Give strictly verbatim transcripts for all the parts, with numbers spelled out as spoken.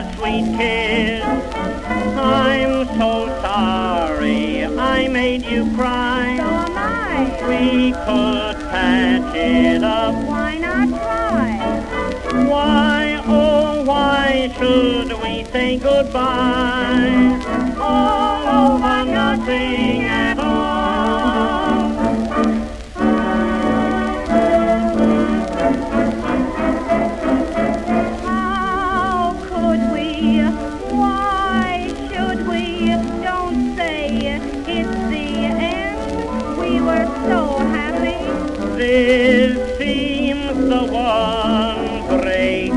a sweet kiss. I'm so sorry I made you cry. So am I. We could patch it up. Why not try? Why, oh, why should we say goodbye? All over nothing at all. How could we? Why should we? Don't say it's the end. We were so happy. This seems the one break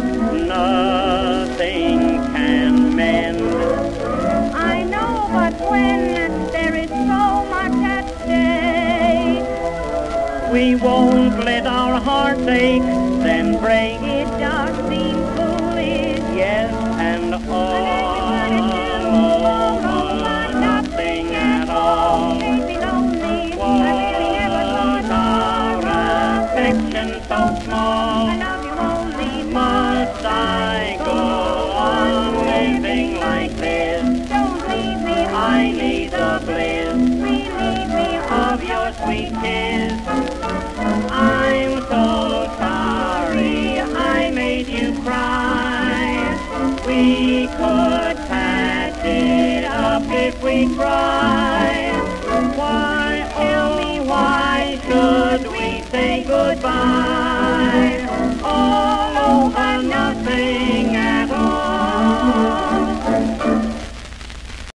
nothing can mend. I know, but when there is so much at stake, we won't let our hearts ache, then break. it does seem foolish. Yes, and all over nothing at all. Made me lonely. I really never Was thought our affection so small? I love you only. Must I go on living like this? Don't leave me. I need the bliss Relieve me of your sweet kiss. I'm so sorry I made you cry. We could patch it up if we tried. Why, oh, why should we say goodbye?